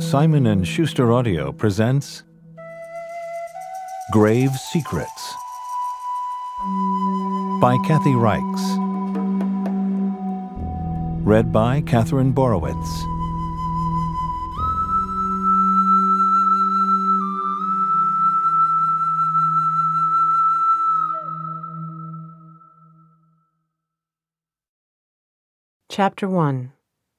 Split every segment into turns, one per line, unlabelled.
Simon & Schuster Audio presents Grave Secrets by Kathy Reichs. Read by Katherine Borowitz.
Chapter 1.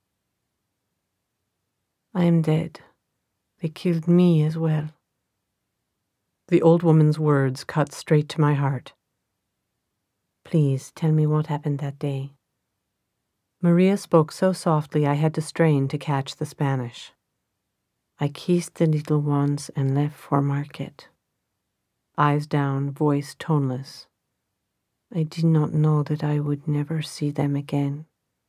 I am dead. They killed me as well. The old woman's words cut straight to my heart. Please tell me what happened that day. Maria spoke so softly I had to strain to catch the Spanish. I kissed the little ones and left for market. Eyes down, voice toneless. I did not know that I would never see them again.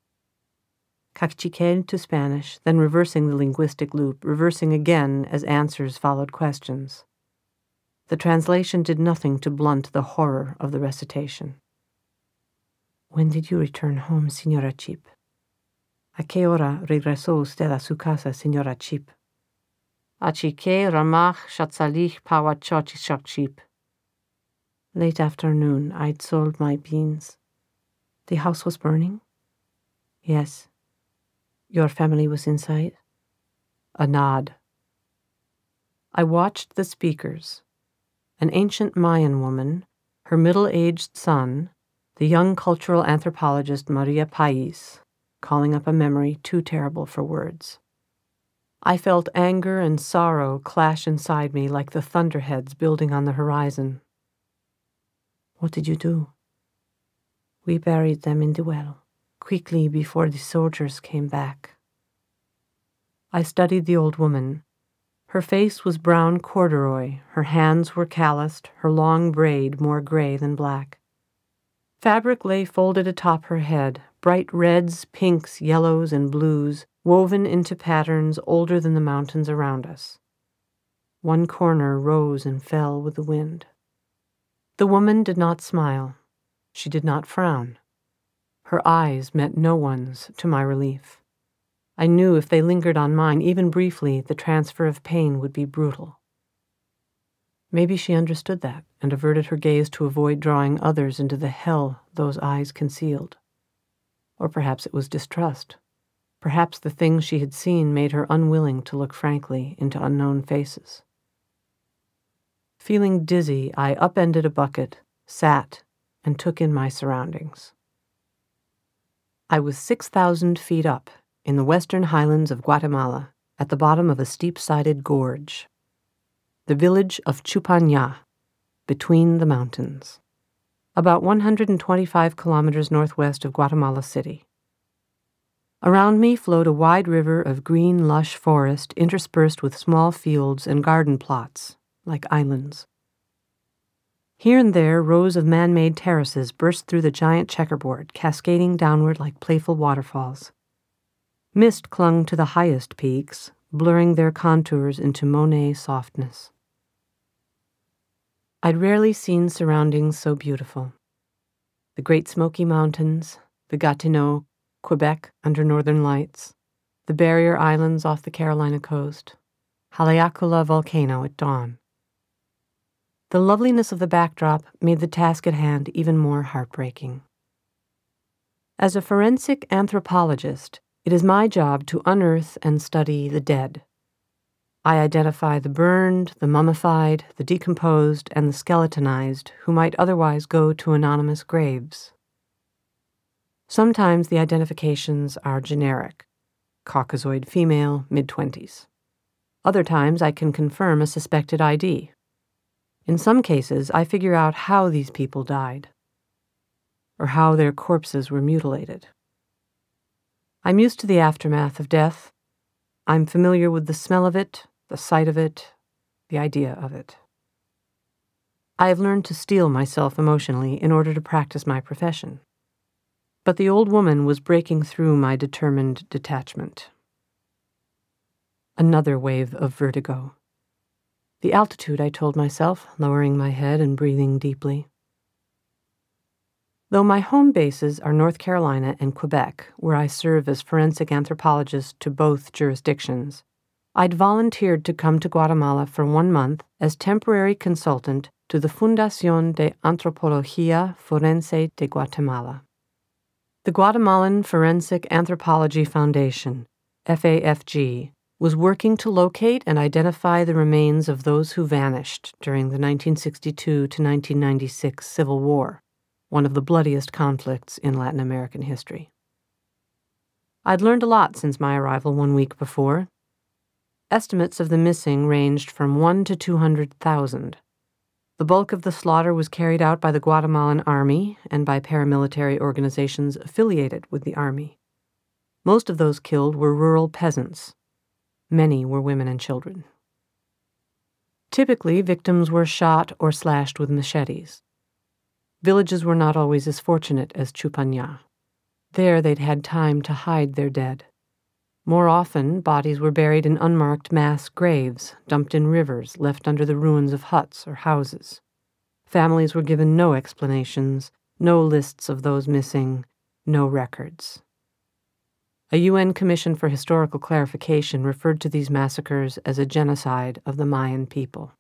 Cachiquel to Spanish, then reversing the linguistic loop, reversing again as answers followed questions. The translation did nothing to blunt the horror of the recitation. When did you return home, Señora Chip? ¿A qué hora regresó usted a su casa, Señora Chip? Achique ramach shatzalich pawachochishak Chip. Late afternoon, I'd sold my beans. The house was burning? Yes. Your family was inside? A nod. I watched the speakers. An ancient Mayan woman, her middle-aged son, the young cultural anthropologist Maria Pais, calling up a memory too terrible for words. I felt anger and sorrow clash inside me like the thunderheads building on the horizon. What did you do? We buried them in the well. Quickly before the soldiers came back. I studied the old woman. Her face was brown corduroy, her hands were calloused, her long braid more gray than black. Fabric lay folded atop her head, bright reds, pinks, yellows, and blues, woven into patterns older than the mountains around us. One corner rose and fell with the wind. The woman did not smile. She did not frown. Her eyes met no one's, to my relief. I knew if they lingered on mine, even briefly, the transfer of pain would be brutal. Maybe she understood that and averted her gaze to avoid drawing others into the hell those eyes concealed. Or perhaps it was distrust. Perhaps the things she had seen made her unwilling to look frankly into unknown faces. Feeling dizzy, I upended a bucket, sat, and took in my surroundings. I was 6,000 feet up in the western highlands of Guatemala at the bottom of a steep-sided gorge. The village of Chupan Ya, between the mountains, about 125 kilometers northwest of Guatemala City. Around me flowed a wide river of green, lush forest interspersed with small fields and garden plots, like islands. Here and there, rows of man-made terraces burst through the giant checkerboard, cascading downward like playful waterfalls. Mist clung to the highest peaks, blurring their contours into Monet softness. I'd rarely seen surroundings so beautiful. The Great Smoky Mountains, the Gatineau, Quebec under northern lights, the barrier islands off the Carolina coast, Haleakala volcano at dawn. The loveliness of the backdrop made the task at hand even more heartbreaking. As a forensic anthropologist, it is my job to unearth and study the dead. I identify the burned, the mummified, the decomposed, and the skeletonized who might otherwise go to anonymous graves. Sometimes the identifications are generic: Caucasoid female, mid-20s. Other times I can confirm a suspected ID. In some cases, I figure out how these people died, or how their corpses were mutilated. I'm used to the aftermath of death. I'm familiar with the smell of it, the sight of it, the idea of it. I have learned to steel myself emotionally in order to practice my profession. But the old woman was breaking through my determined detachment. Another wave of vertigo. The altitude, I told myself, lowering my head and breathing deeply. Though my home bases are North Carolina and Quebec, where I serve as forensic anthropologist to both jurisdictions, I'd volunteered to come to Guatemala for 1 month as temporary consultant to the Fundación de Antropología Forense de Guatemala. The Guatemalan Forensic Anthropology Foundation, FAFG, was working to locate and identify the remains of those who vanished during the 1962 to 1996 Civil War, one of the bloodiest conflicts in Latin American history. I'd learned a lot since my arrival 1 week before. Estimates of the missing ranged from 1 to 200,000. The bulk of the slaughter was carried out by the Guatemalan Army and by paramilitary organizations affiliated with the Army. Most of those killed were rural peasants. Many were women and children. Typically, victims were shot or slashed with machetes. Villages were not always as fortunate as Chupan Ya. There they'd had time to hide their dead. More often, bodies were buried in unmarked mass graves, dumped in rivers, left under the ruins of huts or houses. Families were given no explanations, no lists of those missing, no records. A UN Commission for Historical Clarification referred to these massacres as a genocide of the Mayan people.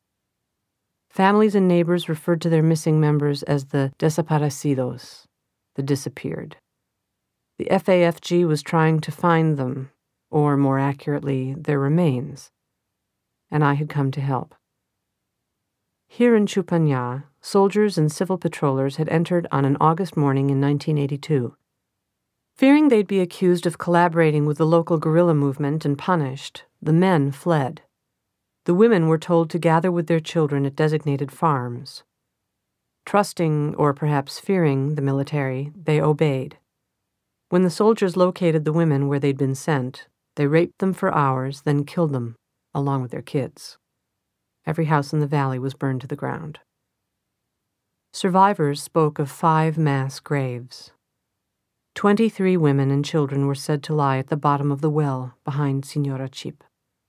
Families and neighbors referred to their missing members as the desaparecidos, the disappeared. The FAFG was trying to find them, or more accurately, their remains, and I had come to help. Here in Chupan Ya, soldiers and civil patrollers had entered on an August morning in 1982. Fearing they'd be accused of collaborating with the local guerrilla movement and punished, the men fled. The women were told to gather with their children at designated farms. Trusting, or perhaps fearing, the military, they obeyed. When the soldiers located the women where they'd been sent, they raped them for hours, then killed them, along with their kids. Every house in the valley was burned to the ground. Survivors spoke of 5 mass graves. 23 women and children were said to lie at the bottom of the well behind Señora Chip.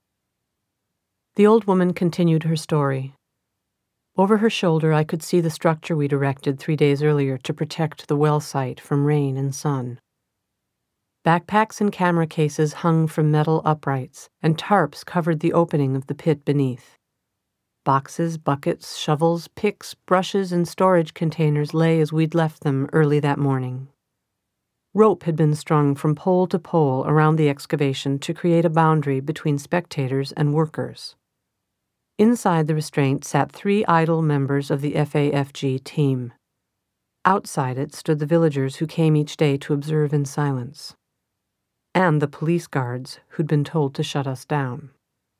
The old woman continued her story. Over her shoulder, I could see the structure we'd erected 3 days earlier to protect the well site from rain and sun. Backpacks and camera cases hung from metal uprights, and tarps covered the opening of the pit beneath. Boxes, buckets, shovels, picks, brushes, and storage containers lay as we'd left them early that morning. Rope had been strung from pole to pole around the excavation to create a boundary between spectators and workers. Inside the restraint sat 3 idle members of the FAFG team. Outside it stood the villagers who came each day to observe in silence, and the police guards who'd been told to shut us down.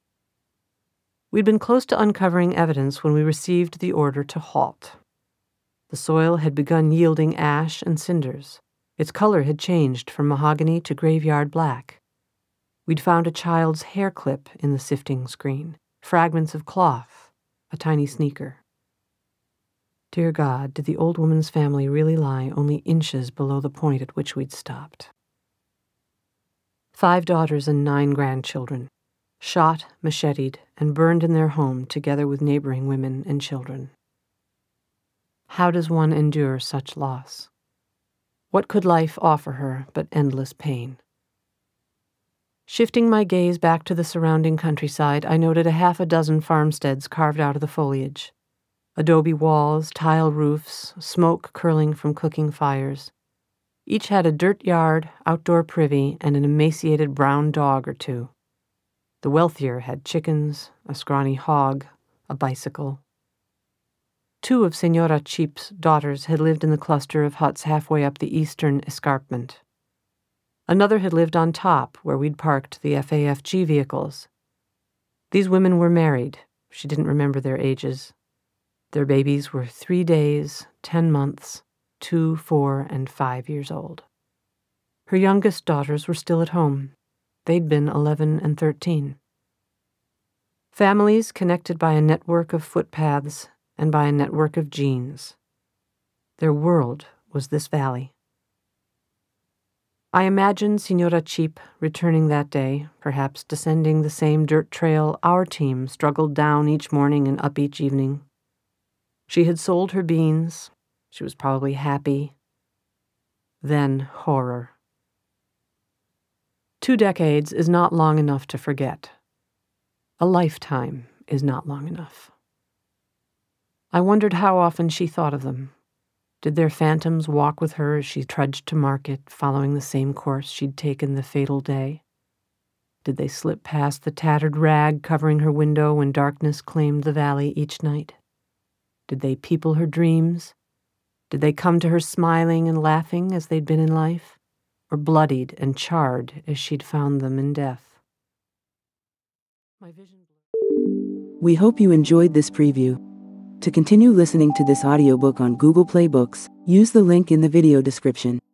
We'd been close to uncovering evidence when we received the order to halt. The soil had begun yielding ash and cinders. Its color had changed from mahogany to graveyard black. We'd found a child's hair clip in the sifting screen, fragments of cloth, a tiny sneaker. Dear God, did the old woman's family really lie only inches below the point at which we'd stopped? 5 daughters and 9 grandchildren, shot, macheted, and burned in their home together with neighboring women and children. How does one endure such loss? What could life offer her but endless pain? Shifting my gaze back to the surrounding countryside, I noted a 6 farmsteads carved out of the foliage. Adobe walls, tile roofs, smoke curling from cooking fires. Each had a dirt yard, outdoor privy, and an emaciated brown dog or 2. The wealthier had chickens, a scrawny hog, a bicycle. 2 of Señora Chip's daughters had lived in the cluster of huts halfway up the eastern escarpment. Another had lived on top, where we'd parked the FAFG vehicles. These women were married. She didn't remember their ages. Their babies were 3 days, 10 months, 2, 4, and 5 years old. Her youngest daughters were still at home. They'd been 11 and 13. Families connected by a network of footpaths and by a network of genes. Their world was this valley. I imagined Señora Chip returning that day, perhaps descending the same dirt trail our team struggled down each morning and up each evening. She had sold her beans. She was probably happy. Then horror. 2 decades is not long enough to forget. A lifetime is not long enough. I wondered how often she thought of them. Did their phantoms walk with her as she trudged to market, following the same course she'd taken the fatal day? Did they slip past the tattered rag covering her window when darkness claimed the valley each night? Did they people her dreams? Did they come to her smiling and laughing as they'd been in life, or bloodied and charred as she'd found them in death?
We hope you enjoyed this preview. To continue listening to this audiobook on Google Play Books, use the link in the video description.